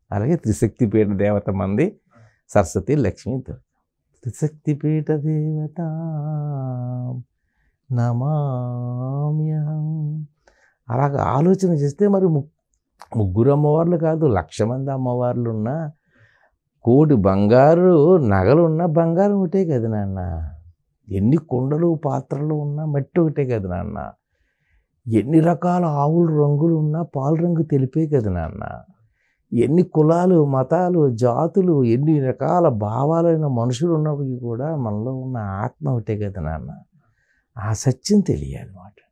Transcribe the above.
అలాగే త్రిశక్తిపీఠ దేవత మంది సరస్వతి లక్ష్మీ దుర్గ. త్రిశక్తిపీఠ దేవత నమామ్యహం. అలాగ ఆలోచన చేస్తే మరి ముగ్గురు అమ్మవార్లు కాదు, 1,00,000 మంది అమ్మవార్లు ఉన్నా, కోటి బంగారు నగలున్నా బంగారం ఒకటే కదా నాన్న. ఎన్ని కుండలు పాత్రలు ఉన్నా మట్టి ఒకటే కదా నాన్న. ఎన్ని రకాల ఆవుల రంగులు ఉన్నా పాలు రంగు తెలిపే కదా నాన్న. ఎన్ని కులాలు మతాలు జాతులు ఎన్ని రకాల భావాలైన మనుషులు ఉన్నప్పటికీ కూడా మనలో ఉన్న ఆత్మ ఒకటే కదా నాన్న. ఆ సత్యం తెలియాలన్నమాట.